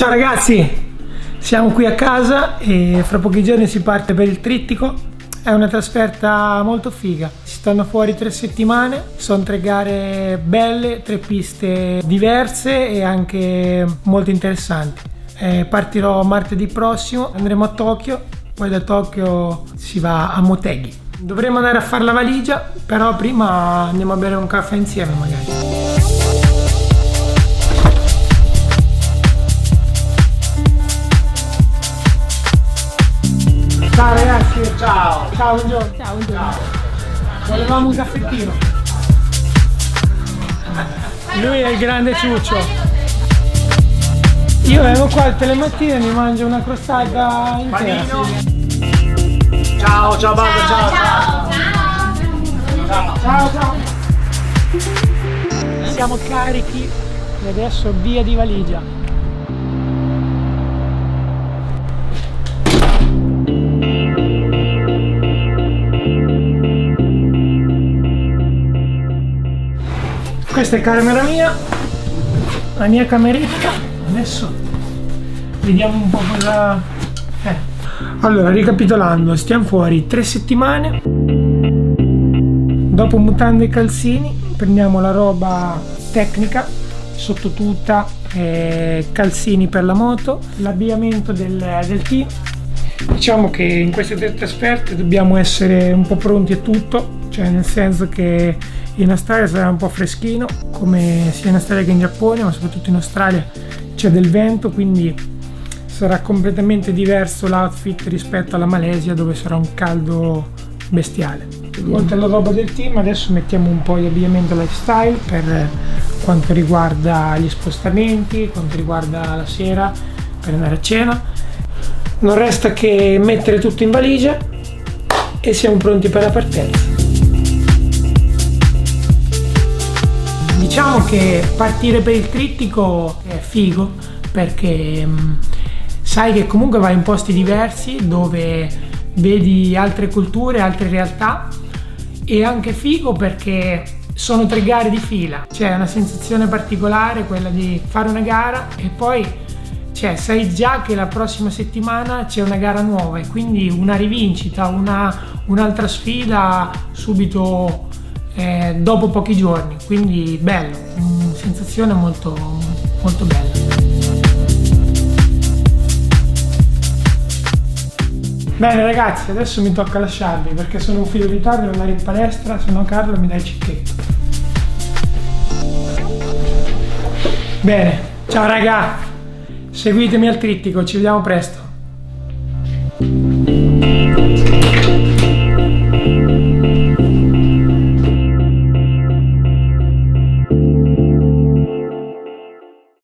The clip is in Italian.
Ciao ragazzi, siamo qui a casa e fra pochi giorni si parte per il Trittico. È una trasferta molto figa, si stanno fuori 3 settimane, sono 3 gare belle, 3 piste diverse e anche molto interessanti. Partirò martedì prossimo, andremo a Tokyo, poi da Tokyo si va a Motegi. Dovremmo andare a fare la valigia, però prima andiamo a bere un caffè insieme magari. Ciao ragazzi! Ciao! Ciao, buongiorno! Ciao, buongiorno! Volevamo un caffettino! Lui è il grande ciuccio! Io vengo qua tutte le mattine e mi mangio una crostata intera! Ciao, ciao banda, ciao! Ciao! Ciao, ciao! Siamo carichi e adesso via di valigia! Questa è camera mia, la mia cameretta. Adesso vediamo un po' cosa è. Allora, ricapitolando, stiamo fuori 3 settimane. Dopo mutande e calzini prendiamo la roba tecnica, sottotuta, calzini per la moto, l'abbigliamento del team. Diciamo che in queste 3 trasferte dobbiamo essere un po' pronti a tutto, cioè nel senso che in Australia sarà un po' freschino, come sia in Australia che in Giappone, ma soprattutto in Australia c'è del vento, quindi sarà completamente diverso l'outfit rispetto alla Malesia, dove sarà un caldo bestiale. Oltre alla roba del team, adesso mettiamo un po' di abbigliamento lifestyle per quanto riguarda gli spostamenti, quanto riguarda la sera per andare a cena. Non resta che mettere tutto in valigia e siamo pronti per la partenza. Diciamo che partire per il Trittico è figo perché sai che comunque vai in posti diversi dove vedi altre culture, altre realtà, e anche figo perché sono 3 gare di fila. C'è una sensazione particolare, quella di fare una gara e poi sai già che la prossima settimana c'è una gara nuova e quindi una rivincita, un'altra sfida subito dopo pochi giorni, quindi bello, sensazione molto, molto bella. Bene ragazzi, adesso mi tocca lasciarvi perché sono un filo di ritardo, devo andare in palestra, se no Carlo mi dà il cicchetto. Bene, ciao raga, seguitemi al Trittico, ci vediamo presto.